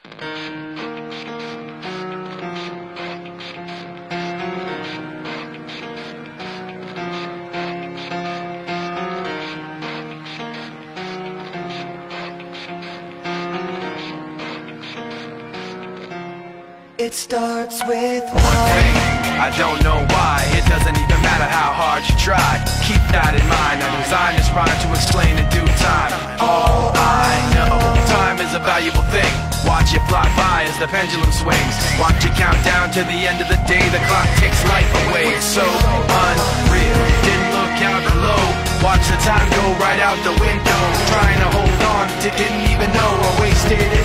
It starts with one thing, I don't know why. It doesn't even matter how hard you try. Keep that in mind. I designed this rhyme to explain in due time. All I know, time is a valuable thing. Watch it fly by as the pendulum swings. Watch it count down to the end of the day. The clock takes life away. It's so unreal. Didn't look out below. Watch the time go right out the window. Trying to hold on to didn't even know I wasted it.